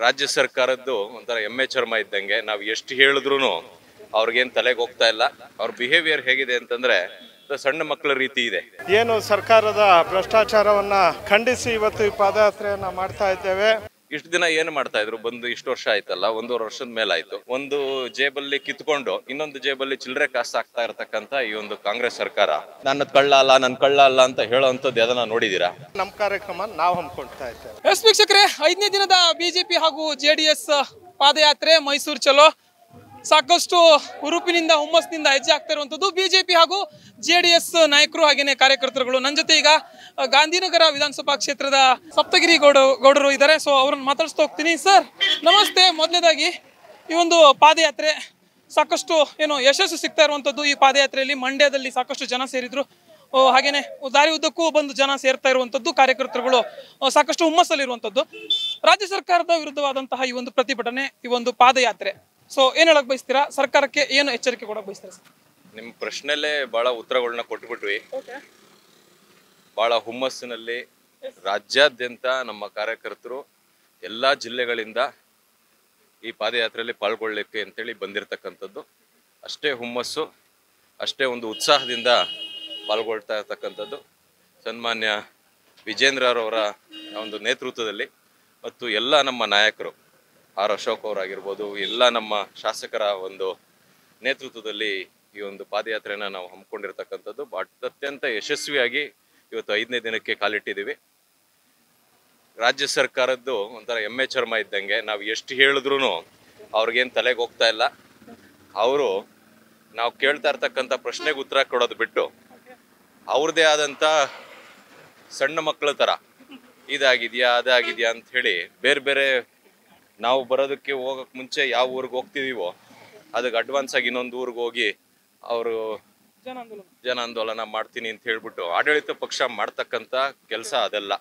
ರಾಜ್ಯ ಸರ್ಕಾರದ್ದು ಒಂಥರ ಎಮ್ಮೆ ಚರ್ಮ ಇದ್ದಂಗೆ. ನಾವು ಎಷ್ಟು ಹೇಳಿದ್ರು ಅವ್ರಿಗೇನು ತಲೆಗೆ ಹೋಗ್ತಾ ಇಲ್ಲ. ಅವ್ರ ಬಿಹೇವಿಯರ್ ಹೇಗಿದೆ ಅಂತಂದ್ರೆ ಸಣ್ಣ ಮಕ್ಕಳ ರೀತಿ ಇದೆ. ಏನು ಸರ್ಕಾರದ ಭ್ರಷ್ಟಾಚಾರವನ್ನ ಖಂಡಿಸಿ ಇವತ್ತು ಈ ಪಾದಯಾತ್ರೆಯನ್ನ ಮಾಡ್ತಾ ಇದ್ದೇವೆ. ಇಷ್ಟು ದಿನ ಏನು ಮಾಡ್ತಾ ಇದ್ರು? ಬಂದು ಇಷ್ಟು ವರ್ಷ ಆಯ್ತಲ್ಲ, 1.5 ವರ್ಷದ ಮೇಲಾಯ್ತು. ಒಂದು ಜೇಬಲ್ಲಿ ಕಿತ್ಕೊಂಡು ಇನ್ನೊಂದು ಜೇಬಲ್ಲಿ ಚಿಲ್ಲರೆ ಕಾಸು ಹಾಕ್ತಾ ಇರತಕ್ಕಂತ ಈ ಒಂದು ಕಾಂಗ್ರೆಸ್ ಸರ್ಕಾರ ನನ್ನ ಕಳ್ಳ ಅಲ್ಲ ಅಂತ ಹೇಳೋಂಥದ್ದು ಅದನ್ನ ನೋಡಿದೀರಾ? ನಮ್ಮ ಕಾರ್ಯಕ್ರಮ ನಾವು ಹಮ್ಮಿಕೊಳ್ತಾ ಇದ್ದೇವೆ. ಎಸ್ ವೀಕ್ಷಕರೇ, 5ನೇ ದಿನದ ಬಿಜೆಪಿ ಹಾಗೂ ಜೆಡಿಎಸ್ ಪಾದಯಾತ್ರೆ ಮೈಸೂರು ಚಲೋ ಸಾಕಷ್ಟು ಹುರುಪಿನಿಂದ ಹುಮ್ಮಸ್ನಿಂದ ಹೆಜ್ಜೆ ಆಗ್ತಾ ಇರುವಂತದ್ದು ಬಿಜೆಪಿ ಹಾಗೂ ಜೆಡಿಎಸ್ ನಾಯಕರು ಹಾಗೇನೆ ಕಾರ್ಯಕರ್ತರುಗಳು. ನನ್ನ ಜೊತೆ ಈಗ ಗಾಂಧಿನಗರ ವಿಧಾನಸಭಾ ಕ್ಷೇತ್ರದ ಸಪ್ತಗಿರಿ ಗೌಡರು ಇದ್ದಾರೆ. ಸೊ ಅವ್ರನ್ನ ಮಾತಾಡಿಸ್ತಾ ಹೋಗ್ತೀನಿ. ಸರ್ ನಮಸ್ತೆ. ಮೊದಲನೇದಾಗಿ ಈ ಒಂದು ಪಾದಯಾತ್ರೆ ಸಾಕಷ್ಟು ಯಶಸ್ಸು ಸಿಗ್ತಾ ಇರುವಂತದ್ದು. ಈ ಪಾದಯಾತ್ರೆಯಲ್ಲಿ ಮಂಡ್ಯದಲ್ಲಿ ಸಾಕಷ್ಟು ಜನ ಸೇರಿದ್ರು, ಹಾಗೇನೆ ದಾರಿ ಉದ್ದಕ್ಕೂ ಬಂದು ಜನ ಸೇರ್ತಾ ಇರುವಂತದ್ದು, ಕಾರ್ಯಕರ್ತರುಗಳು ಸಾಕಷ್ಟು ಹುಮ್ಮಸ್ಸಲ್ಲಿರುವಂತದ್ದು. ರಾಜ್ಯ ಸರ್ಕಾರದ ವಿರುದ್ಧವಾದಂತಹ ಈ ಒಂದು ಪ್ರತಿಭಟನೆ, ಈ ಒಂದು ಪಾದಯಾತ್ರೆ, ಸೊ ಏನ್ ಹೇಳಕ್ ಬಯಸ್ತೀರಾ? ಸರ್ಕಾರಕ್ಕೆ ಏನು ಎಚ್ಚರಿಕೆ ಕೊಡಕ್ ಬಯಸ್ತೀರಾ ಸರ್? ನಿಮ್ಮ ಪ್ರಶ್ನೆಲ್ಲೇ ಬಹಳ ಉತ್ತರಗಳನ್ನ ಕೊಟ್ಬಿಟ್ವಿ. ಬಹಳ ಹುಮ್ಮಸ್ಸಿನಲ್ಲಿ ರಾಜ್ಯಾದ್ಯಂತ ನಮ್ಮ ಕಾರ್ಯಕರ್ತರು ಎಲ್ಲಾ ಜಿಲ್ಲೆಗಳಿಂದ ಈ ಪಾದಯಾತ್ರೆಯಲ್ಲಿ ಪಾಲ್ಗೊಳ್ಳಿಕ್ಕೆ ಅಂತೇಳಿ ಬಂದಿರತಕ್ಕಂಥದ್ದು. ಅಷ್ಟೇ ಹುಮ್ಮಸ್ಸು, ಅಷ್ಟೇ ಒಂದು ಉತ್ಸಾಹದಿಂದ ಪಾಲ್ಗೊಳ್ತಾ ಇರ್ತಕ್ಕಂಥದ್ದು. ಸನ್ಮಾನ್ಯ ವಿಜೇಂದ್ರರವರ ಒಂದು ನೇತೃತ್ವದಲ್ಲಿ ಮತ್ತು ಎಲ್ಲ ನಮ್ಮ ನಾಯಕರು ಆರ್ ಅಶೋಕ್ ಅವರಾಗಿರ್ಬೋದು, ಎಲ್ಲ ನಮ್ಮ ಶಾಸಕರ ಒಂದು ನೇತೃತ್ವದಲ್ಲಿ ಈ ಒಂದು ಪಾದಯಾತ್ರೆನ ನಾವು ಹಮ್ಮಿಕೊಂಡಿರ್ತಕ್ಕಂಥದ್ದು. ಅತ್ಯಂತ ಯಶಸ್ವಿಯಾಗಿ ಇವತ್ತು 5ನೇ ದಿನಕ್ಕೆ ಕಾಲಿಟ್ಟಿದ್ದೀವಿ. ರಾಜ್ಯ ಸರ್ಕಾರದ್ದು ಒಂಥರ ಎಮ್ಮೆ ಚರ್ಮ ಇದ್ದಂಗೆ. ನಾವು ಎಷ್ಟು ಹೇಳಿದ್ರು ಅವ್ರಿಗೇನು ತಲೆಗೆ ಹೋಗ್ತಾ ಇಲ್ಲ. ಅವರು ನಾವು ಕೇಳ್ತಾ ಇರ್ತಕ್ಕಂಥ ಪ್ರಶ್ನೆಗೆ ಉತ್ತರ ಕೊಡೋದು ಬಿಟ್ಟು ಅವ್ರದ್ದೇ ಆದಂಥ ಸಣ್ಣ ಮಕ್ಕಳ ಥರ ಇದಾಗಿದೆಯಾ ಅದಾಗಿದೆಯಾ ಅಂತ ಹೇಳಿ ಬೇರೆ ಬೇರೆ ನಾವು ಬರೋದಕ್ಕೆ ಹೋಗಕ್ಕೆ ಮುಂಚೆ ಯಾವ ಊರಿಗೆ ಹೋಗ್ತಿದೀವೋ ಅದಕ್ಕೆ ಅಡ್ವಾನ್ಸ್ ಆಗಿ ಇನ್ನೊಂದು ಊರಿಗೆ ಹೋಗಿ ಅವರು ಜನ ಆಂದೋಲನ ಮಾಡ್ತೀನಿ ಅಂತ ಹೇಳ್ಬಿಟ್ಟು ಆಡಳಿತ ಪಕ್ಷ ಮಾಡ್ತಕ್ಕಂಥ ಕೆಲಸ ಅದೆಲ್ಲ.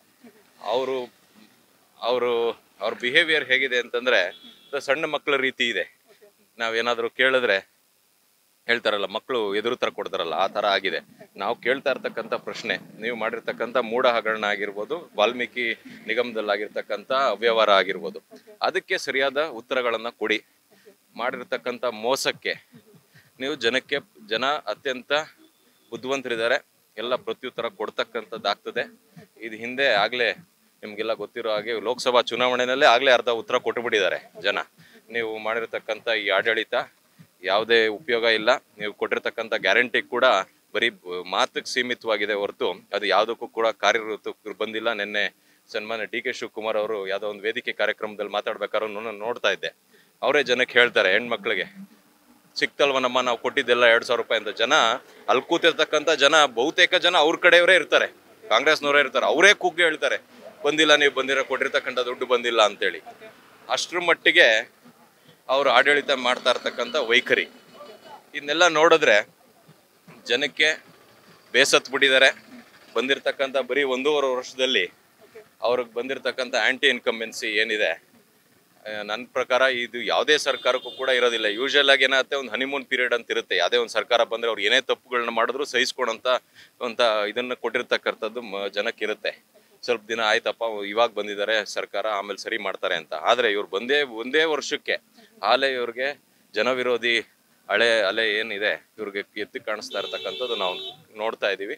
ಅವ್ರ ಬಿಹೇವಿಯರ್ ಹೇಗಿದೆ ಅಂತಂದ್ರೆ ಸಣ್ಣ ಮಕ್ಕಳ ರೀತಿ ಇದೆ. ನಾವೇನಾದ್ರೂ ಕೇಳಿದ್ರೆ ಹೇಳ್ತಾರಲ್ಲ, ಮಕ್ಕಳು ಎದುರು ತರ ಕೊಡ್ತಾರಲ್ಲ, ಆ ತರ ಆಗಿದೆ. ನಾವು ಕೇಳ್ತಾ ಇರ್ತಕ್ಕಂಥ ಪ್ರಶ್ನೆ, ನೀವು ಮಾಡಿರ್ತಕ್ಕಂಥ ಮೂಢ ಹಗರಣ ಆಗಿರ್ಬೋದು, ವಾಲ್ಮೀಕಿ ನಿಗಮದಲ್ಲಾಗಿರ್ತಕ್ಕಂಥ ಅವ್ಯವಹಾರ ಆಗಿರ್ಬೋದು, ಅದಕ್ಕೆ ಸರಿಯಾದ ಉತ್ತರಗಳನ್ನ ಕೊಡಿ. ಮಾಡಿರ್ತಕ್ಕಂಥ ಮೋಸಕ್ಕೆ ನೀವು ಜನ ಅತ್ಯಂತ ಬುದ್ಧಿವಂತರಿದ್ದಾರೆ, ಎಲ್ಲ ಪ್ರತ್ಯುತ್ತರ ಕೊಡ್ತಕ್ಕಂಥದ್ದಾಗ್ತದೆ. ಇದು ಹಿಂದೆ ಆಗ್ಲೇ ನಿಮ್ಗೆಲ್ಲ ಗೊತ್ತಿರೋ ಹಾಗೆ ಲೋಕಸಭಾ ಚುನಾವಣೆನಲ್ಲೇ ಆಗ್ಲೇ ಅರ್ಧ ಉತ್ತರ ಕೊಟ್ಟುಬಿಟ್ಟಿದ್ದಾರೆ ಜನ. ನೀವು ಮಾಡಿರ್ತಕ್ಕಂಥ ಈ ಆಡಳಿತ ಯಾವುದೇ ಉಪಯೋಗ ಇಲ್ಲ, ನೀವು ಕೊಟ್ಟಿರ್ತಕ್ಕಂಥ ಗ್ಯಾರಂಟಿ ಕೂಡ ಬರೀ ಮಾತಿಗೆ ಸೀಮಿತವಾಗಿದೆ ಹೊರತು ಅದು ಯಾವುದಕ್ಕೂ ಕೂಡ ಕಾರ್ಯರೂಪಕ್ಕೆ ಬಂದಿಲ್ಲ. ನಿನ್ನೆ ಸನ್ಮಾನ್ಯ ಡಿ ಕೆ ಶಿವಕುಮಾರ್ ಅವರು ಯಾವುದೋ ಒಂದು ವೇದಿಕೆ ಕಾರ್ಯಕ್ರಮದಲ್ಲಿ ಮಾತಾಡ್ಬೇಕಾದ್ರೂ ನೋಡ್ತಾ ಇದ್ದೆ. ಅವರೇ ಜನಕ್ಕೆ ಹೇಳ್ತಾರೆ, ಹೆಣ್ಮಕ್ಳಿಗೆ ಸಿಕ್ತಲ್ವನಮ್ಮ ನಾವು ಕೊಟ್ಟಿದ್ದೆಲ್ಲ 2,000 ರೂಪಾಯಿ ಅಂತ. ಜನ ಅಲ್ಲಿ ಕೂತಿರ್ತಕ್ಕಂಥ ಜನ ಬಹುತೇಕ ಜನ ಅವ್ರ ಕಡೆಯವರೇ ಇರ್ತಾರೆ, ಕಾಂಗ್ರೆಸ್ನವರೇ ಇರ್ತಾರೆ. ಅವರೇ ಕೂಗಿ ಹೇಳ್ತಾರೆ, ಬಂದಿಲ್ಲ, ನೀವು ಕೊಟ್ಟಿರ್ತಕ್ಕಂಥ ದುಡ್ಡು ಬಂದಿಲ್ಲ ಅಂತೇಳಿ. ಅಷ್ಟರ ಮಟ್ಟಿಗೆ ಅವರು ಆಡಳಿತ ಮಾಡ್ತಾ ಇರ್ತಕ್ಕಂಥ ವೈಖರಿ ಇದನ್ನೆಲ್ಲ ನೋಡಿದ್ರೆ ಜನಕ್ಕೆ ಬೇಸತ್ ಬಿಟ್ಟಿದ್ದಾರೆ. ಬಂದಿರತಕ್ಕಂಥ ಬರೀ 1.5 ವರ್ಷದಲ್ಲಿ ಅವ್ರಿಗೆ ಬಂದಿರತಕ್ಕಂಥ ಆಂಟಿ ಇನ್ಕಂಬೆನ್ಸಿ ಏನಿದೆ, ನನ್ನ ಪ್ರಕಾರ ಇದು ಯಾವುದೇ ಸರ್ಕಾರಕ್ಕೂ ಕೂಡ ಇರೋದಿಲ್ಲ. ಯೂಶಲ್ ಆಗಿ ಏನಾಗುತ್ತೆ, ಒಂದು ಹನಿಮೂನ್ ಪೀರಿಯಡ್ ಅಂತ ಇರುತ್ತೆ. ಯಾವುದೇ ಒಂದು ಸರ್ಕಾರ ಬಂದರೆ ಅವ್ರು ಏನೇ ತಪ್ಪುಗಳನ್ನ ಮಾಡಿದ್ರು ಸಹಿಸ್ಕೊಡೋಂಥ ಇದನ್ನು ಕೊಟ್ಟಿರ್ತಕ್ಕಂಥದ್ದು ಜನಕ್ಕಿರುತ್ತೆ. ಸ್ವಲ್ಪ ದಿನ ಆಯ್ತಪ್ಪ, ಇವಾಗ ಬಂದಿದ್ದಾರೆ ಸರ್ಕಾರ, ಆಮೇಲೆ ಸರಿ ಮಾಡ್ತಾರೆ ಅಂತ. ಆದರೆ ಇವ್ರು ಒಂದೇ ವರ್ಷಕ್ಕೆ ಇವ್ರಿಗೆ ಜನವಿರೋಧಿ ಅಲೆ ಏನಿದೆ ಇವ್ರಿಗೆ ಎತ್ತಿ ಕಾಣಿಸ್ತಾ ಇರ್ತಕ್ಕಂಥದ್ದು ನಾವು ನೋಡ್ತಾ ಇದ್ದೀವಿ.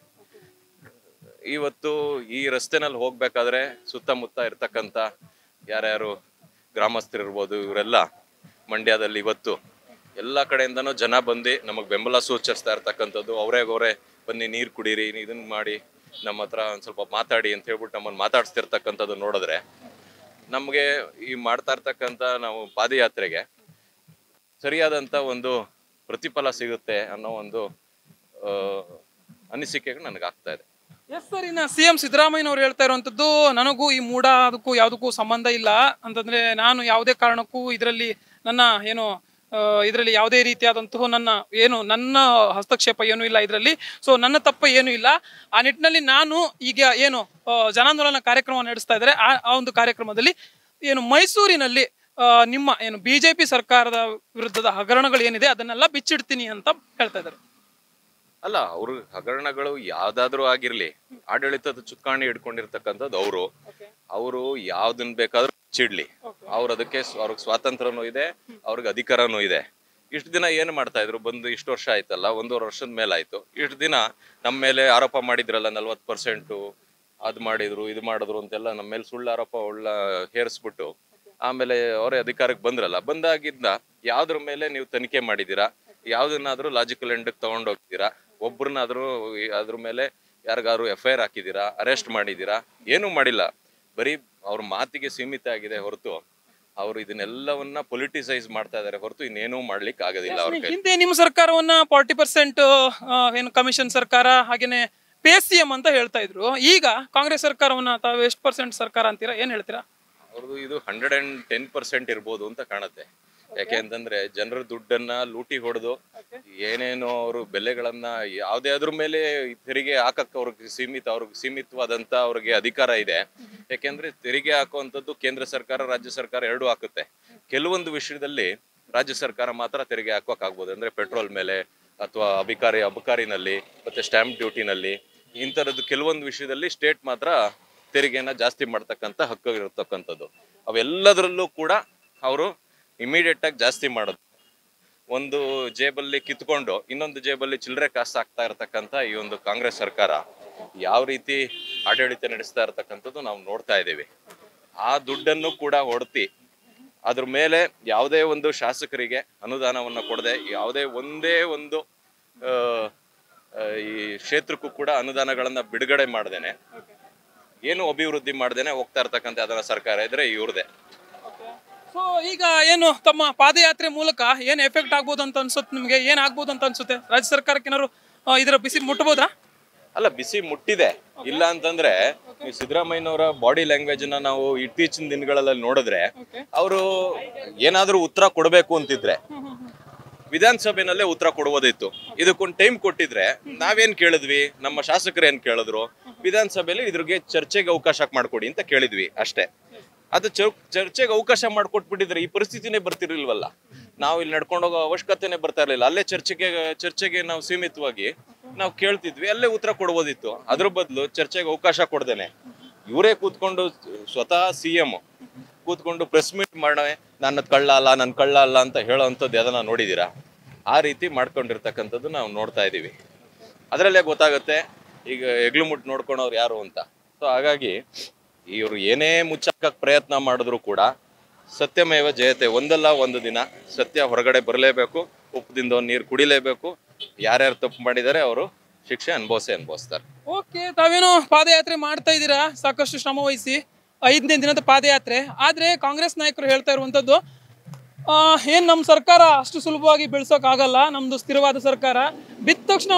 ಇವತ್ತು ಈ ರಸ್ತೆನಲ್ಲಿ ಹೋಗ್ಬೇಕಾದ್ರೆ ಸುತ್ತಮುತ್ತ ಇರ್ತಕ್ಕಂಥ ಯಾರ್ಯಾರು ಗ್ರಾಮಸ್ಥರಿರ್ಬೋದು, ಇವರೆಲ್ಲ ಮಂಡ್ಯದಲ್ಲಿ ಇವತ್ತು ಎಲ್ಲ ಕಡೆಯಿಂದನೂ ಜನ ಬಂದು ನಮಗೆ ಬೆಂಬಲ ಸೂಚಿಸ್ತಾ ಇರ್ತಕ್ಕಂಥದ್ದು. ಅವರೇ ಬನ್ನಿ ನೀರು ಕುಡೀರಿ, ಇದನ್ನ ಮಾಡಿ, ನಮ್ಮ ಹತ್ರ ಒಂದು ಸ್ವಲ್ಪ ಮಾತಾಡಿ ಅಂತ ಹೇಳ್ಬಿಟ್ಟು ನಮ್ಮನ್ನು ಮಾತಾಡಿಸ್ತಿರ್ತಕ್ಕಂಥದ್ದು ನೋಡಿದ್ರೆ ನಮಗೆ ಈ ಮಾಡ್ತಾ ಇರ್ತಕ್ಕಂಥ ನಾವು ಪಾದಯಾತ್ರೆಗೆ ಸರಿಯಾದಂಥ ಒಂದು ಪ್ರತಿಫಲ ಸಿಗುತ್ತೆ ಅನ್ನೋ ಒಂದು ಅನಿಸಿಕೆಗಳು ನನಗಾಗ್ತಾ ಇದೆ. ಎಸ್ ಸರ್, ಇನ್ನು CM ಸಿದ್ದರಾಮಯ್ಯನವ್ರು ಹೇಳ್ತಾ ಇರುವಂತದ್ದು, ನನಗೂ ಈ ಮೂಢ ಅದಕ್ಕೂ ಯಾವುದಕ್ಕೂ ಸಂಬಂಧ ಇಲ್ಲ ಅಂತಂದ್ರೆ, ನಾನು ಯಾವುದೇ ಕಾರಣಕ್ಕೂ ಇದರಲ್ಲಿ ಇದರಲ್ಲಿ ಯಾವುದೇ ರೀತಿಯಾದಂತಹ ನನ್ನ ಹಸ್ತಕ್ಷೇಪ ಏನೂ ಇಲ್ಲ ಇದರಲ್ಲಿ. ಸೊ ನನ್ನ ತಪ್ಪ ಏನೂ ಇಲ್ಲ. ಆ ನಿಟ್ಟಿನಲ್ಲಿ ನಾನು ಈಗ ಜನಾಂದೋಲನ ಕಾರ್ಯಕ್ರಮ ನಡೆಸ್ತಾ ಇದ್ದಾರೆ. ಆ ಒಂದು ಕಾರ್ಯಕ್ರಮದಲ್ಲಿ ಮೈಸೂರಿನಲ್ಲಿ ನಿಮ್ಮ ಬಿಜೆಪಿ ಸರ್ಕಾರದ ವಿರುದ್ಧದ ಹಗರಣಗಳು ಏನಿದೆ ಅದನ್ನೆಲ್ಲ ಬಿಚ್ಚಿಡ್ತೀನಿ ಅಂತ ಹೇಳ್ತಾ ಇದ್ದಾರೆ. ಅಲ್ಲ, ಅವ್ರ ಹಗರಣಗಳು ಯಾವ್ದಾದ್ರು ಆಗಿರ್ಲಿ, ಆಡಳಿತದ ಚುಕ್ಕಾಣಿ ಹಿಡ್ಕೊಂಡಿರ್ತಕ್ಕಂಥದ್ದು ಅವರು ಯಾವ್ದನ್ ಬೇಕಾದ್ರೂ ಚಿಡ್ಲಿ, ಅದಕ್ಕೆ ಅವ್ರಿಗೆ ಸ್ವಾತಂತ್ರ್ಯನೂ ಇದೆ, ಅವ್ರಿಗೆ ಅಧಿಕಾರನೂ ಇದೆ. ಇಷ್ಟು ದಿನ ಏನ್ ಮಾಡ್ತಾ ಇದ್ರು? ಬಂದು ಇಷ್ಟು ವರ್ಷ ಆಯ್ತಲ್ಲ, 1.5 ವರ್ಷದ ಮೇಲೆ ಆಯ್ತು. ಇಷ್ಟು ದಿನ ನಮ್ಮ ಮೇಲೆ ಆರೋಪ ಮಾಡಿದ್ರಲ್ಲ, 40% ಅದ್ ಮಾಡಿದ್ರು, ಇದು ಮಾಡಿದ್ರು ಅಂತೆಲ್ಲ ನಮ್ಮ ಮೇಲೆ ಸುಳ್ಳು ಆರೋಪ ಹೇರಿಸ್ಬಿಟ್ಟು ಆಮೇಲೆ ಅವರೇ ಅಧಿಕಾರಕ್ಕೆ ಬಂದ್ರಲ್ಲ. ಬಂದಾಗಿಂದ ಯಾವ್ದ್ರ ಮೇಲೆ ನೀವು ತನಿಖೆ ಮಾಡಿದೀರಾ? ಯಾವ್ದನ್ನಾದ್ರೂ ಲಾಜಿಕಲ್ ಎಂಡ್ ತಗೊಂಡೋಗ್ತೀರಾ? ಒಬ್ರನ್ನಾದ್ರೂ ಅದ್ರ ಮೇಲೆ ಯಾರಿಗಾದ್ರು FIR ಹಾಕಿದೀರಾ? ಅರೆಸ್ಟ್ ಮಾಡಿದೀರಾ? ಏನೂ ಮಾಡಿಲ್ಲ. ಬರೀ ಅವ್ರ ಮಾತಿಗೆ ಸೀಮಿತ ಆಗಿದೆ ಹೊರತು ಅವ್ರು ಇದನ್ನೆಲ್ಲವನ್ನ ಪೊಲಿಟಿಸೈಸ್ ಮಾಡ್ತಾ ಇದಾರೆ ಹೊರತು ಇನ್ನೇನೂ ಮಾಡ್ಲಿಕ್ಕೆ ಆಗೋದಿಲ್ಲ ಅವ್ರ ಕೈ. ಹಿಂದೆ ನಿಮ್ಮ ಸರ್ಕಾರವನ್ನ 40% ಏನು ಕಮಿಷನ್ ಸರ್ಕಾರ ಹಾಗೇನೆ PCM ಅಂತ ಹೇಳ್ತಾ ಇದ್ರು. ಈಗ ಕಾಂಗ್ರೆಸ್ ಸರ್ಕಾರವನ್ನ ತಾವು ಎಷ್ಟು % ಸರ್ಕಾರ ಅಂತೀರಾ? ಏನ್ ಹೇಳ್ತೀರಾ? ಅವ್ರದ್ದು ಇದು 110% ಇರ್ಬೋದು ಅಂತ ಕಾಣುತ್ತೆ. ಯಾಕೆ ಅಂತಂದ್ರೆ ಜನರ ದುಡ್ಡನ್ನ ಲೂಟಿ ಹೊಡೆದು ಏನೇನೋ ಅವರು ಬೆಲೆಗಳನ್ನ ಯಾವ್ದೇ ಅದ್ರ ಮೇಲೆ ತೆರಿಗೆ ಹಾಕಕ್ಕೆ ಅವ್ರಿಗೆ ಸೀಮಿತವಾದಂತ ಅವ್ರಿಗೆ ಅಧಿಕಾರ ಇದೆ. ಯಾಕೆಂದ್ರೆ ತೆರಿಗೆ ಹಾಕುವಂಥದ್ದು ಕೇಂದ್ರ ಸರ್ಕಾರ, ರಾಜ್ಯ ಸರ್ಕಾರ ಎರಡೂ ಹಾಕುತ್ತೆ. ಕೆಲವೊಂದು ವಿಷಯದಲ್ಲಿ ರಾಜ್ಯ ಸರ್ಕಾರ ಮಾತ್ರ ತೆರಿಗೆ ಹಾಕೋಕ್ ಆಗ್ಬೋದು. ಅಂದ್ರೆ ಪೆಟ್ರೋಲ್ ಮೇಲೆ ಅಥವಾ ಅಬಕಾರಿನಲ್ಲಿ ಮತ್ತೆ ಸ್ಟ್ಯಾಂಪ್ ಡ್ಯೂಟಿನಲ್ಲಿ ಇಂಥರದ್ದು ಕೆಲವೊಂದು ವಿಷಯದಲ್ಲಿ ಸ್ಟೇಟ್ ಮಾತ್ರ ತೆರಿಗೆನ ಜಾಸ್ತಿ ಮಾಡ್ತಕ್ಕಂಥ ಹಕ್ಕು ಇರತಕ್ಕಂಥದ್ದು. ಅವೆಲ್ಲದರಲ್ಲೂ ಕೂಡ ಅವರು ಇಮಿಡಿಯೇಟ್ ಆಗಿ ಜಾಸ್ತಿ ಮಾಡೋದು. ಒಂದು ಜೇಬಲ್ಲಿ ಕಿತ್ಕೊಂಡು ಇನ್ನೊಂದು ಜೇಬಲ್ಲಿ ಚಿಲ್ಲರೆ ಕಾಸು ಹಾಕ್ತಾ ಇರತಕ್ಕಂಥ ಈ ಒಂದು ಕಾಂಗ್ರೆಸ್ ಸರ್ಕಾರ ಯಾವ ರೀತಿ ಆಡಳಿತ ನಡೆಸ್ತಾ ಇರತಕ್ಕಂಥದ್ದು ನಾವು ನೋಡ್ತಾ ಇದ್ದೀವಿ. ಆ ದುಡ್ಡನ್ನು ಕೂಡ ಹೊಡ್ತಿ ಅದ್ರ ಮೇಲೆ ಯಾವುದೇ ಒಂದು ಶಾಸಕರಿಗೆ ಅನುದಾನವನ್ನ ಕೊಡದೆ, ಯಾವುದೇ ಒಂದೇ ಒಂದು ಈ ಕ್ಷೇತ್ರಕ್ಕೂ ಕೂಡ ಅನುದಾನಗಳನ್ನ ಬಿಡುಗಡೆ ಮಾಡ್ದೇನೆ, ಏನು ಅಭಿವೃದ್ಧಿ ಮಾಡ್ದೇನೆ ಹೋಗ್ತಾ ಇರ್ತಕ್ಕಂಥ ಅದರ ಸರ್ಕಾರ ಇದ್ರೆ ಇವ್ರದೇ. ಸೊ ಈಗ ಏನು ತಮ್ಮ ಪಾದಯಾತ್ರೆ ಮೂಲಕ ಏನ್ ಎಫೆಕ್ಟ್ ಆಗ್ಬೋದು ಅಂತ ಅನ್ಸುತ್ತೆ ನಿಮ್ಗೆ? ಏನ್ ಆಗ್ಬೋದು ಅಂತ ಅನ್ಸುತ್ತೆ? ರಾಜ್ಯ ಸರ್ಕಾರಕ್ಕೆ ಏನಾದ್ರು ಇದರ ಬಿಸಿ ಮುಟ್ಟಬಹುದಾ? ಅಲ್ಲ, ಬಿಸಿ ಮುಟ್ಟಿದೆ. ಇಲ್ಲ ಅಂತಂದ್ರೆ ಸಿದ್ದರಾಮಯ್ಯನವರ ಬಾಡಿ ಲ್ಯಾಂಗ್ವೇಜ್ ನ ನಾವು ಇತ್ತೀಚಿನ ದಿನಗಳಲ್ಲಿ ನೋಡಿದ್ರೆ, ಅವರು ಏನಾದ್ರೂ ಉತ್ತರ ಕೊಡ್ಬೇಕು ಅಂತಿದ್ರೆ ವಿಧಾನಸಭೆನಲ್ಲೇ ಉತ್ತರ ಕೊಡುವುದಿತ್ತು. ಇದಕ್ಕೊಂದು ಟೈಮ್ ಕೊಟ್ಟಿದ್ರೆ ನಾವೇನ್ ಕೇಳಿದ್ವಿ, ನಮ್ಮ ಶಾಸಕರು ಏನ್ ಕೇಳಿದ್ರು, ವಿಧಾನಸಭೆಯಲ್ಲಿ ಇದ್ರಿಗೆ ಚರ್ಚೆಗೆ ಅವಕಾಶ ಮಾಡ್ಕೊಡಿ ಅಂತ ಕೇಳಿದ್ವಿ ಅಷ್ಟೇ. ಅದು ಚರ್ಚೆಗೆ ಅವಕಾಶ ಮಾಡ್ಕೊಟ್ಬಿಟ್ಟಿದ್ರೆ ಈ ಪರಿಸ್ಥಿತಿನೇ ಬರ್ತಿರ್ಲಿಲ್ವಲ್ಲ. ನಾವು ಇಲ್ಲಿ ನಡ್ಕೊಂಡು ಹೋಗೋ ಅವಶ್ಯಕತೆನೇ ಬರ್ತಾ ಇರ್ಲಿಲ್ಲ. ಅಲ್ಲೇ ಚರ್ಚೆಗೆ ನಾವು ಸೀಮಿತವಾಗಿ ನಾವು ಕೇಳ್ತಿದ್ವಿ, ಅಲ್ಲೇ ಉತ್ತರ ಕೊಡ್ಬೋದಿತ್ತು. ಅದ್ರ ಬದಲು ಚರ್ಚೆಗೆ ಅವಕಾಶ ಕೊಡ್ದೇನೆ ಇವರೇ ಕೂತ್ಕೊಂಡು ಸ್ವತಃ CM ಕೂತ್ಕೊಂಡು ಪ್ರೆಸ್ ಮೀಟ್ ಮಾಡವೆ ನನ್ನ ಕಳ್ಳ ಅಲ್ಲ ಅಂತ ಹೇಳೋ ಅಂಥದ್ದು ಯಾವ್ದನ್ನ ನೋಡಿದೀರಾ? ಆ ರೀತಿ ಮಾಡ್ಕೊಂಡಿರ್ತಕ್ಕಂಥದ್ದು ನಾವು ನೋಡ್ತಾ ಇದ್ದೀವಿ. ಅದರಲ್ಲೇ ಗೊತ್ತಾಗುತ್ತೆ ಈಗ ಹೆಗ್ಲು ಮುಟ್ಟು ನೋಡ್ಕೊಳೋರು ಯಾರು ಅಂತ. ಸೊ ಹಾಗಾಗಿ ಇವರು ಏನೇ ಮುಚ್ಚಾಕಕ್ಕೆ ಪ್ರಯತ್ನ ಮಾಡಿದ್ರು ಕೂಡ ಸತ್ಯಮೇವ ಜಯತೆ, ಒಂದಲ್ಲ ಒಂದು ದಿನ ಸತ್ಯ ಹೊರಗಡೆ ಬರಲೇಬೇಕು. ಉಪ್ಪದಿಂದ ನೀರು ಕುಡಿಲೇಬೇಕು. ಯಾರ್ಯಾರು ತಪ್ಪು ಮಾಡಿದ್ದಾರೆ ಅವರು ಶಿಕ್ಷೆ ಅನುಭವಿಸ್ತಾರೆ. ಓಕೆ, ತಾವೇನೋ ಪಾದಯಾತ್ರೆ ಮಾಡ್ತಾ ಇದ್ದೀರಾ, ಸಾಕಷ್ಟು ಶ್ರಮ ವಹಿಸಿ 5ನೇ ದಿನದ ಪಾದಯಾತ್ರೆ. ಆದ್ರೆ ಕಾಂಗ್ರೆಸ್ ನಾಯಕರು ಹೇಳ್ತಾ ಇರುವಂತದ್ದು ಏನ್ ನಮ್ಮ ಸರ್ಕಾರ ಅಷ್ಟು ಸುಲಭವಾಗಿ ಬೆಳ್ಸೋಕ್ಕಾಗಲ್ಲ, ನಮ್ದು ಸ್ಥಿರವಾದ ಸರ್ಕಾರ, ಬಿದ್ದ ತಕ್ಷಣ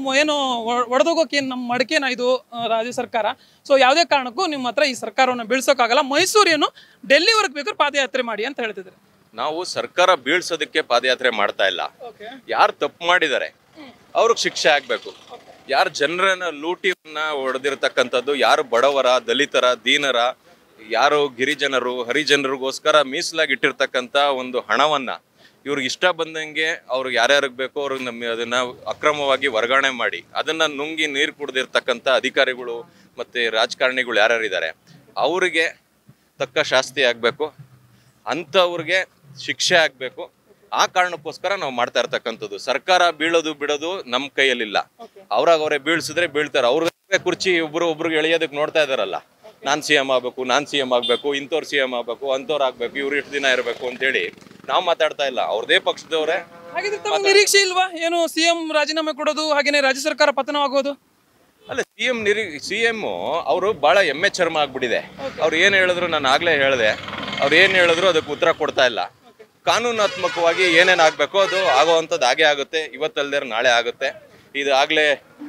ಒಡೆದೋಗೋಕೆ ಏನ್ ನಮ್ಮ ಮಡಕೇನ ಇದು ರಾಜ್ಯ ಸರ್ಕಾರ. ಸೊ ಯಾವುದೇ ಕಾರಣಕ್ಕೂ ನಿಮ್ಮ ಹತ್ರ ಈ ಸರ್ಕಾರವನ್ನು ಬೀಳ್ಸೋಕ್ಕಾಗಲ್ಲ, ಮೈಸೂರೇನು ಡೆಲ್ಲಿವರೆಗೆ ಬೇಕಾದ್ರೆ ಪಾದಯಾತ್ರೆ ಮಾಡಿ ಅಂತ ಹೇಳ್ತಿದ್ರು. ನಾವು ಸರ್ಕಾರ ಬೀಳ್ಸೋದಕ್ಕೆ ಪಾದಯಾತ್ರೆ ಮಾಡ್ತಾ ಇಲ್ಲ. ಯಾರು ತಪ್ಪು ಮಾಡಿದ್ದಾರೆ ಅವ್ರಿಗೆ ಶಿಕ್ಷೆ ಆಗ್ಬೇಕು. ಯಾರು ಜನರನ್ನ ಲೂಟಿಯನ್ನ ಹೊಡೆದಿರ್ತಕ್ಕಂಥದ್ದು, ಯಾರು ಬಡವರ, ದಲಿತರ, ದೀನರ, ಯಾರು ಗಿರಿಜನರು, ಹರಿಜನರಿಗೋಸ್ಕರ ಮೀಸಲಾಗಿ ಇಟ್ಟಿರ್ತಕ್ಕಂಥ ಒಂದು ಹಣವನ್ನ ಇವ್ರಿಗೆ ಇಷ್ಟ ಬಂದಂಗೆ ಅವ್ರಿಗೆ ಯಾರ್ಯಾರಿಗೆ ಬೇಕೋ ಅವ್ರಿಗೆ ಅದನ್ನ ಅಕ್ರಮವಾಗಿ ವರ್ಗಾವಣೆ ಮಾಡಿ ಅದನ್ನ ನುಂಗಿ ನೀರು ಕುಡ್ದಿರ್ತಕ್ಕಂಥ ಅಧಿಕಾರಿಗಳು ಮತ್ತೆ ರಾಜಕಾರಣಿಗಳು ಯಾರ್ಯಾರಿದ್ದಾರೆ ಅವರಿಗೆ ತಕ್ಕ ಶಾಸ್ತಿ ಆಗ್ಬೇಕು, ಅಂಥವ್ರಿಗೆ ಶಿಕ್ಷೆ ಆಗ್ಬೇಕು. ಆ ಕಾರಣಕ್ಕೋಸ್ಕರ ನಾವು ಮಾಡ್ತಾ ಇರ್ತಕ್ಕಂಥದ್ದು. ಸರ್ಕಾರ ಬೀಳೋದು ಬಿಡೋದು ನಮ್ಮ ಕೈಯಲ್ಲಿಲ್ಲ. ಅವ್ರಾಗ ಬೀಳ್ಸಿದ್ರೆ ಬೀಳ್ತಾರೆ. ಅವ್ರಿಗೆ ಕುರ್ಚಿ ಒಬ್ರಿಗೆ ಎಳೆಯೋದಕ್ಕೆ ನೋಡ್ತಾ ಇದಾರಲ್ಲ, ನಾನ್ CM ಆಗ್ಬೇಕು, ಇಂಥವ್ರು CM ಆಗ್ಬೇಕು, ಅಂಥವ್ರು ಆಗ್ಬೇಕು, ಇವ್ರು ಇಷ್ಟು ದಿನ ಇರಬೇಕು ಅಂತೇಳಿ ನಾವು ಮಾತಾಡ್ತಾ ಇಲ್ಲ. ಅವ್ರದೇ ಪಕ್ಷದವ್ರೆ. ಹಾಗಿದ್ರೆ ನಿರೀಕ್ಷೆ ಇಲ್ವಾ ಏನು CM ರಾಜೀನಾಮೆ ಕೊಡೋದು, ಹಾಗೇನೆ ರಾಜ್ಯ ಸರ್ಕಾರ ಪತನವಾಗೋದು? ಅಲ್ಲ, CM ಅವರು ಬಹಳ ಎಮ್ಮೆ ಚರ್ಮ ಆಗ್ಬಿಟ್ಟಿದೆ. ಅವ್ರು ಏನ್ ಹೇಳಿದ್ರು, ನಾನು ಆಗ್ಲೇ ಹೇಳಿದೆ, ಅವ್ರು ಏನ್ ಹೇಳಿದ್ರು ಅದಕ್ಕೆ ಉತ್ತರ ಕೊಡ್ತಾ ಇಲ್ಲ. ಕಾನೂನಾತ್ಮಕವಾಗಿ ಏನೇನ್ ಆಗ್ಬೇಕೋ ಅದು ಆಗೋವಂಥದ್ದು ಹಾಗೆ ಆಗುತ್ತೆ. ಇವತ್ತಲ್ದೇ ನಾಳೆ ಆಗುತ್ತೆ. ಇದು ಆಗ್ಲೇ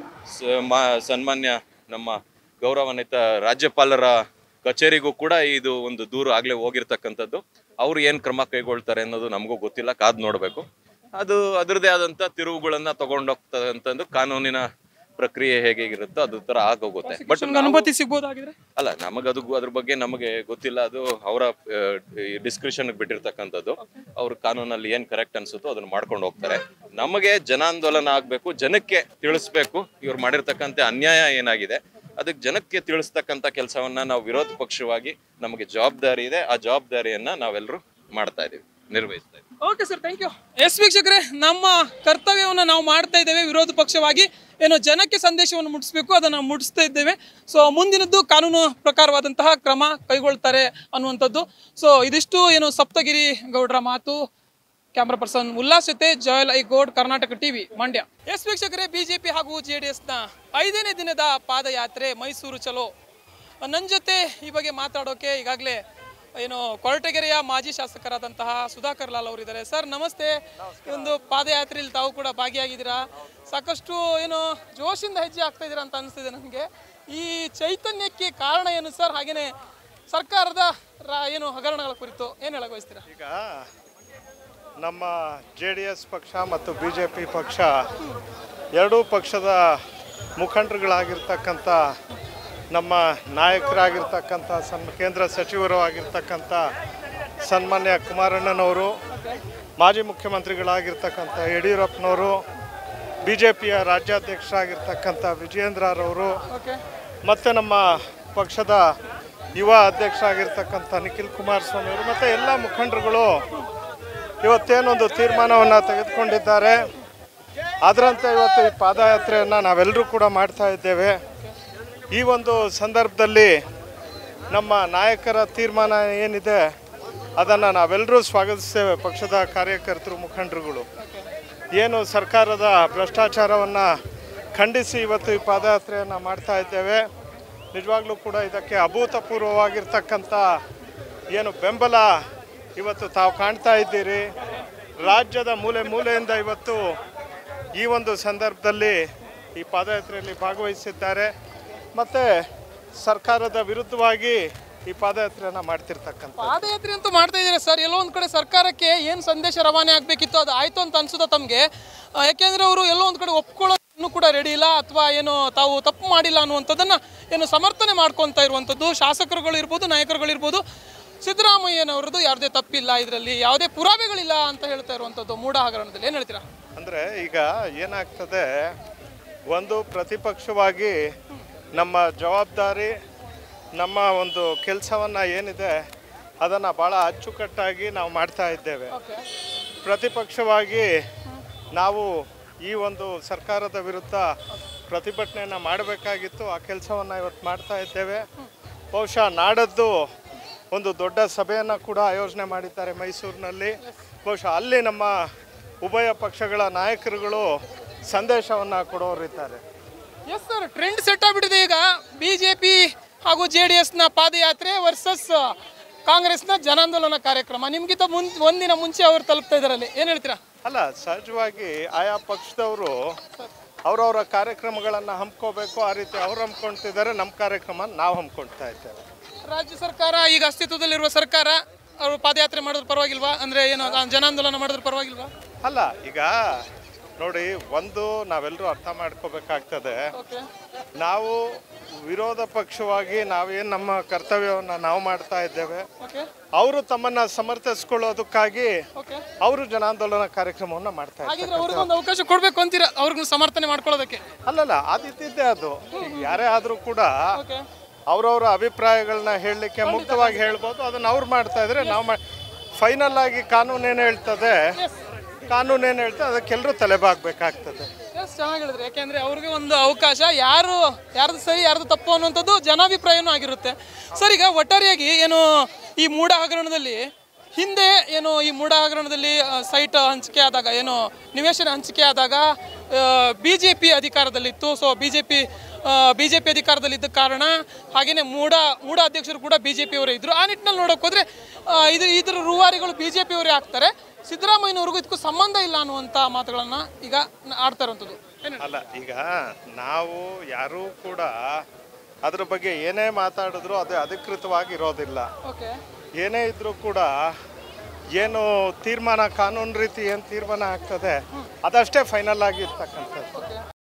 ಸನ್ಮಾನ್ಯ ನಮ್ಮ ಗೌರವಾನ್ವಿತ ರಾಜ್ಯಪಾಲರ ಕಚೇರಿಗೂ ಕೂಡ ಇದು ಒಂದು ದೂರು ಆಗ್ಲೇ ಹೋಗಿರ್ತಕ್ಕಂಥದ್ದು. ಅವ್ರು ಏನ್ ಕ್ರಮ ಕೈಗೊಳ್ತಾರೆ ಅನ್ನೋದು ನಮಗೂ ಗೊತ್ತಿಲ್ಲ, ಕಾದ್ ನೋಡ್ಬೇಕು. ಅದು ಅದರದೇ ಆದಂತ ತಿರುವುಗಳನ್ನ ತಗೊಂಡೋಗ್ತದಂತಂದು ಕಾನೂನಿನ ಪ್ರಕ್ರಿಯೆ ಹೇಗಿರುತ್ತೋ ಅದು ತರ ಆಗೋಗುತ್ತೆ. ಬಟ್ ಅನುಮತಿ ಸಿಗ್ಬೋದಾಗಿದ್ರೆ ಅಲ್ಲ, ಅದ್ರ ಬಗ್ಗೆ ನಮಗೆ ಗೊತ್ತಿಲ್ಲ. ಅದು ಅವರ ಡಿಸ್ಕ್ರಿಷನ್ ಬಿಟ್ಟಿರ್ತಕ್ಕಂಥದ್ದು. ಅವ್ರ ಕಾನೂನಲ್ಲಿ ಏನ್ ಕರೆಕ್ಟ್ ಅನ್ಸುತ್ತೋ ಅದನ್ನ ಮಾಡ್ಕೊಂಡು ಹೋಗ್ತಾರೆ. ನಮಗೆ ಜನಾಂದೋಲನ ಆಗ್ಬೇಕು, ಜನಕ್ಕೆ ತಿಳಿಸ್ಬೇಕು ಇವ್ರು ಮಾಡಿರ್ತಕ್ಕಂಥ ಅನ್ಯಾಯ ಏನಾಗಿದೆ, ಅದಕ್ಕೆ ಜನಕ್ಕೆ ತಿಳಿಸ್ತಕ್ಕಂಥ ಕೆಲಸವನ್ನ ನಾವು ವಿರೋಧ ಪಕ್ಷವಾಗಿ ನಮಗೆ ಜವಾಬ್ದಾರಿ ಇದೆ. ಆ ಜವಾಬ್ದಾರಿಯನ್ನ ನಾವೆಲ್ಲರೂ ಮಾಡ್ತಾ ಇದೀವಿ, ನಿರ್ವಹಿಸ್ತಾ ಇದ್ದೀವಿ. Okay sir, thank you. Yes ವೀಕ್ಷಕರೇ, ನಮ್ಮ ಕರ್ತವ್ಯವನ್ನು ನಾವು ಮಾಡ್ತಾ ಇದ್ದೇವೆ ವಿರೋಧ ಪಕ್ಷವಾಗಿ. ಏನು ಜನಕ್ಕೆ ಸಂದೇಶವನ್ನು ಮುಟ್ಟಿಸ್ಬೇಕು, ಅದನ್ನು ಮುಟ್ಟಿಸ್ತಾ ಇದ್ದೇವೆ. ಸೊ ಮುಂದಿನದ್ದು ಕಾನೂನು ಪ್ರಕಾರವಾದಂತಹ ಕ್ರಮ ಕೈಗೊಳ್ತಾರೆ ಅನ್ನುವಂಥದ್ದು. ಸೊ ಇದಿಷ್ಟು ಏನು ಸಪ್ತಗಿರಿ ಗೌಡ್ರ ಮಾತು. ಕ್ಯಾಮ್ರಾ ಪರ್ಸನ್ ಉಲ್ಲಾಸ್ ಜೊತೆ Joel I Goud, Karnataka TV, Mandya. Yes ವೀಕ್ಷಕರೇ, ಬಿಜೆಪಿ ಹಾಗೂ JDSನ 5ನೇ ದಿನದ ಪಾದಯಾತ್ರೆ ಮೈಸೂರು ಚಲೋ. ನನ್ನ ಜೊತೆ ಈ ಬಗ್ಗೆ ಮಾತಾಡೋಕೆ ಈಗಾಗಲೇ ಏನು ಕೊರಟಗೆರೆಯ ಮಾಜಿ ಶಾಸಕರಾದಂತಹ ಸುಧಾಕರ್ ಲಾಲ್ ಅವರಿದ್ದಾರೆ. ಸರ್ ನಮಸ್ತೆ. ಈ ಒಂದು ಪಾದಯಾತ್ರೆಯಲ್ಲಿ ತಾವು ಕೂಡ ಭಾಗಿಯಾಗಿದ್ದೀರಾ. ಸಾಕಷ್ಟು ಏನು ಜೋಶಿಂದ ಹೆಜ್ಜೆ ಆಗ್ತಾ ಇದ್ದೀರಾ ಅಂತ ಅನಿಸ್ತಿದೆ ನನಗೆ. ಈ ಚೈತನ್ಯಕ್ಕೆ ಕಾರಣ ಏನು ಸರ್? ಹಾಗೇನೆ ಸರ್ಕಾರದ ಏನು ಹಗರಣಗಳ ಕುರಿತು ಏನು ಹೇಳಕ್ ಬಯಸ್ತೀರಾ? ಈಗ ನಮ್ಮ JDS ಪಕ್ಷ ಮತ್ತು BJP ಪಕ್ಷ ಎರಡೂ ಪಕ್ಷದ ಮುಖಂಡರುಗಳಾಗಿರ್ತಕ್ಕಂಥ ನಮ್ಮ ನಾಯಕರಾಗಿರ್ತಕ್ಕಂಥ ಕೇಂದ್ರ ಸಚಿವರು ಆಗಿರ್ತಕ್ಕಂಥ ಸನ್ಮಾನ್ಯ ಕುಮಾರಣ್ಣನವರು, ಮಾಜಿ ಮುಖ್ಯಮಂತ್ರಿಗಳಾಗಿರ್ತಕ್ಕಂಥ ಯಡಿಯೂರಪ್ಪನವರು, BJPಯ ರಾಜ್ಯಾಧ್ಯಕ್ಷರಾಗಿರ್ತಕ್ಕಂಥ ವಿಜಯೇಂದ್ರರವರು, ಮತ್ತು ನಮ್ಮ ಪಕ್ಷದ ಯುವ ಅಧ್ಯಕ್ಷರಾಗಿರ್ತಕ್ಕಂಥ ನಿಖಿಲ್ ಕುಮಾರಸ್ವಾಮಿ ಅವರು, ಮತ್ತು ಎಲ್ಲ ಮುಖಂಡರುಗಳು ಇವತ್ತೇನೊಂದು ತೀರ್ಮಾನವನ್ನು ತೆಗೆದುಕೊಂಡಿದ್ದಾರೆ. ಅದರಂತೆ ಇವತ್ತು ಈ ಪಾದಯಾತ್ರೆಯನ್ನು ನಾವೆಲ್ಲರೂ ಕೂಡ ಮಾಡ್ತಾ ಇದ್ದೇವೆ. ಈ ಒಂದು ಸಂದರ್ಭದಲ್ಲಿ ನಮ್ಮ ನಾಯಕರ ತೀರ್ಮಾನ ಏನಿದೆ ಅದನ್ನು ನಾವೆಲ್ಲರೂ ಸ್ವಾಗತಿಸ್ತೇವೆ. ಪಕ್ಷದ ಕಾರ್ಯಕರ್ತರು, ಮುಖಂಡರುಗಳು ಏನು ಸರ್ಕಾರದ ಭ್ರಷ್ಟಾಚಾರವನ್ನು ಖಂಡಿಸಿ ಇವತ್ತು ಈ ಪಾದಯಾತ್ರೆಯನ್ನು ಮಾಡ್ತಾ ಇದ್ದೇವೆ. ನಿಜವಾಗ್ಲೂ ಕೂಡ ಇದಕ್ಕೆ ಅಭೂತಪೂರ್ವವಾಗಿರ್ತಕ್ಕಂಥ ಏನು ಬೆಂಬಲ ಇವತ್ತು ತಾವು ಕಾಣ್ತಾ ಇದ್ದೀರಿ. ರಾಜ್ಯದ ಮೂಲೆ ಮೂಲೆಯಿಂದ ಇವತ್ತು ಈ ಒಂದು ಸಂದರ್ಭದಲ್ಲಿ ಈ ಪಾದಯಾತ್ರೆಯಲ್ಲಿ ಭಾಗವಹಿಸಿದ್ದಾರೆ. ಮತ್ತು ಸರ್ಕಾರದ ವಿರುದ್ಧವಾಗಿ ಈ ಪಾದಯಾತ್ರೆಯನ್ನು ಮಾಡ್ತಿರ್ತಕ್ಕಂಥ ಪಾದಯಾತ್ರೆ ಅಂತೂ ಮಾಡ್ತಾ ಇದ್ದೀರಾ ಸರ್. ಎಲ್ಲೋ ಒಂದು ಕಡೆ ಸರ್ಕಾರಕ್ಕೆ ಏನು ಸಂದೇಶ ರವಾನೆ ಆಗಬೇಕಿತ್ತು ಅದು ಆಯಿತು ಅಂತ ಅನ್ಸುತ್ತಾ ತಮಗೆ? ಯಾಕೆಂದರೆ ಅವರು ಎಲ್ಲೋ ಒಂದು ಕಡೆ ಒಪ್ಕೊಳ್ಳೋದನ್ನು ಕೂಡ ರೆಡಿ ಇಲ್ಲ, ಅಥವಾ ಏನು ತಾವು ತಪ್ಪು ಮಾಡಿಲ್ಲ ಅನ್ನುವಂಥದ್ದನ್ನು ಏನು ಸಮರ್ಥನೆ ಮಾಡ್ಕೊತಾ ಇರುವಂಥದ್ದು ಶಾಸಕರುಗಳು ಇರ್ಬೋದು, ನಾಯಕರುಗಳಿರ್ಬೋದು. ಸಿದ್ದರಾಮಯ್ಯನವ್ರದ್ದು ಯಾವುದೇ ತಪ್ಪಿಲ್ಲ, ಇದರಲ್ಲಿ ಯಾವುದೇ ಪುರಾವೆಗಳಿಲ್ಲ ಅಂತ ಹೇಳ್ತಾ ಇರುವಂಥದ್ದು ಮೂಢ ಹಗರಣದಲ್ಲಿ. ಏನು ಹೇಳ್ತೀರಾ? ಅಂದರೆ ಈಗ ಏನಾಗ್ತದೆ, ಒಂದು ಪ್ರತಿಪಕ್ಷವಾಗಿ ನಮ್ಮ ಜವಾಬ್ದಾರಿ, ನಮ್ಮ ಒಂದು ಕೆಲಸವನ್ನು ಏನಿದೆ ಅದನ್ನು ಭಾಳ ಅಚ್ಚುಕಟ್ಟಾಗಿ ನಾವು ಮಾಡ್ತಾ ಇದ್ದೇವೆ. ಪ್ರತಿಪಕ್ಷವಾಗಿ ನಾವು ಈ ಒಂದು ಸರ್ಕಾರದ ವಿರುದ್ಧ ಪ್ರತಿಭಟನೆಯನ್ನು ಮಾಡಬೇಕಾಗಿತ್ತು. ಆ ಕೆಲಸವನ್ನು ಇವತ್ತು ಮಾಡ್ತಾ ಇದ್ದೇವೆ. ಬಹುಶಃ ನಾಡದ್ದು ಒಂದು ದೊಡ್ಡ ಸಭೆಯನ್ನು ಕೂಡ ಆಯೋಜನೆ ಮಾಡಿದ್ದಾರೆ ಮೈಸೂರಿನಲ್ಲಿ. ಬಹುಶಃ ಅಲ್ಲಿ ನಮ್ಮ ಉಭಯ ಪಕ್ಷಗಳ ನಾಯಕರುಗಳು ಸಂದೇಶವನ್ನು ಕೊಡೋರಿದ್ದಾರೆ. ಎಸ್ ಸರ್, ಟ್ರೆಂಡ್ ಸೆಟ್ ಆಗಿಬಿಟ್ಟಿದೆ ಈಗ. BJP ಹಾಗೂ JDSನ ಪಾದಯಾತ್ರೆ ವರ್ಸಸ್ ಕಾಂಗ್ರೆಸ್ನ ಜನಾಂದೋಲನ ಕಾರ್ಯಕ್ರಮ. ನಿಮ್ಗಿಂತ ಒಂದಿನ ಮುಂಚೆ ಅವರು ತಲುಪ್ತಾ ಇದ್ದಾರಲ್ಲಿ. ಏನು ಹೇಳ್ತೀರಾ? ಅಲ್ಲ, ಸಹಜವಾಗಿ ಆಯಾ ಪಕ್ಷದವರು ಅವರವರ ಕಾರ್ಯಕ್ರಮಗಳನ್ನು ಹಮ್ಮಿಕೋಬೇಕು. ಆ ರೀತಿ ಅವ್ರು ಹಮ್ಮಿಕೊಳ್ತಿದ್ದಾರೆ, ನಮ್ಮ ಕಾರ್ಯಕ್ರಮ ನಾವು ಹಮ್ಮಿಕೊಳ್ತಾ ಇದ್ದೇವೆ. ರಾಜ್ಯ ಸರ್ಕಾರ, ಈಗ ಅಸ್ತಿತ್ವದಲ್ಲಿರುವ ಸರ್ಕಾರ, ಅವರು ಪಾದಯಾತ್ರೆ ಮಾಡಿದ್ರೆ ಪರವಾಗಿಲ್ವಾ? ಅಂದರೆ ಏನು ಜನಾಂದೋಲನ ಮಾಡಿದ್ರೆ ಪರವಾಗಿಲ್ವಾ? ಅಲ್ಲ, ಈಗ ನೋಡಿ, ಒಂದು ನಾವೆಲ್ಲರೂ ಅರ್ಥ ಮಾಡ್ಕೋಬೇಕಾಗ್ತದೆ. ನಾವು ವಿರೋಧ ಪಕ್ಷವಾಗಿ ನಾವೇನು ನಮ್ಮ ಕರ್ತವ್ಯವನ್ನು ನಾವು ಮಾಡ್ತಾ ಇದ್ದೇವೆ. ಅವರು ತಮ್ಮನ್ನ ಸಮರ್ಥಿಸ್ಕೊಳ್ಳೋದಕ್ಕಾಗಿ ಅವರು ಜನಾಂದೋಲನ ಕಾರ್ಯಕ್ರಮವನ್ನು ಮಾಡ್ತಾ ಇದ್ದಾರೆ. ಅವ್ರಿಗೊಂದು ಅವಕಾಶ ಕೊಡಬೇಕು ಅಂತೀರಾ, ಅವ್ರಿಗೂ ಸಮರ್ಥನೆ ಮಾಡ್ಕೊಳ್ಳೋದಕ್ಕೆ? ಅಲ್ಲಲ್ಲ, ಅದಿದ್ದಿದ್ದೆ ಅದು. ಯಾರೇ ಆದರೂ ಕೂಡ ಅವ್ರವ್ರ ಅಭಿಪ್ರಾಯಗಳನ್ನ ಹೇಳಲಿಕ್ಕೆ ಮುಕ್ತವಾಗಿ ಹೇಳ್ಬೋದು. ಅದನ್ನು ಅವ್ರು ಮಾಡ್ತಾ ಇದ್ರೆ ನಾವು ಫೈನಲ್ ಆಗಿ ಕಾನೂನೇನು ಹೇಳ್ತದೆ ಅದಕ್ಕೆಲ್ಲರೂ ತಲೆಬಾಗಬೇಕಾಗ್ತದೆ. ಚೆನ್ನಾಗಿ ಹೇಳಿದ್ರೆ, ಯಾಕೆಂದ್ರೆ ಅವ್ರಿಗೆ ಒಂದು ಅವಕಾಶ, ಯಾರ್ದು ಸರಿ ಯಾರ್ದು ತಪ್ಪು ಅನ್ನುವಂಥದ್ದು ಜನಾಭಿಪ್ರಾಯನೂ ಆಗಿರುತ್ತೆ. ಸರ್, ಈಗ ಒಟ್ಟಾರೆಯಾಗಿ ಏನು ಈ ಮೂಢ ಹಗರಣದಲ್ಲಿ ಹಿಂದೆ ಏನು ಈ ಮೂಢ ಹಗರಣದಲ್ಲಿ ಸೈಟ್ ಹಂಚಿಕೆ ಆದಾಗ, ಏನು ನಿವೇಶನ ಹಂಚಿಕೆ ಆದಾಗ BJP ಅಧಿಕಾರದಲ್ಲಿತ್ತು. ಸೊ BJP ಅಧಿಕಾರದಲ್ಲಿದ್ದ ಕಾರಣ ಹಾಗೆಯೇ ಮೂಢ ಅಧ್ಯಕ್ಷರು ಕೂಡ BJP ಅವರೇ ಇದ್ರು. ಆ ನಿಟ್ಟಿನಲ್ಲಿ ನೋಡೋಕೆ ಹೋದ್ರೆ ಇದರ ರೂವಾರಿಗಳು BJP ಅವರೇ ಆಗ್ತಾರೆ. ಸಿದ್ದರಾಮಯ್ಯನವ್ರಿಗೂ ಇದಕ್ಕೂ ಸಂಬಂಧ ಇಲ್ಲ ಅನ್ನುವಂಥ ಮಾತುಗಳನ್ನ ಈಗ ಆಡ್ತಾ ಇರುವಂಥದ್ದು. ಅಲ್ಲ, ಈಗ ನಾವು ಯಾರೂ ಕೂಡ ಅದ್ರ ಬಗ್ಗೆ ಏನೇ ಮಾತಾಡಿದ್ರು ಅದು ಅಧಿಕೃತವಾಗಿ ಇರೋದಿಲ್ಲ. ಏನೇ ಇದ್ರೂ ಕೂಡ ಏನು ತೀರ್ಮಾನ, ಕಾನೂನು ರೀತಿ ಏನು ತೀರ್ಮಾನ ಆಗ್ತದೆ ಅದಷ್ಟೇ ಫೈನಲ್ ಆಗಿ ಇರ್ತಕ್ಕಂಥದ್ದು.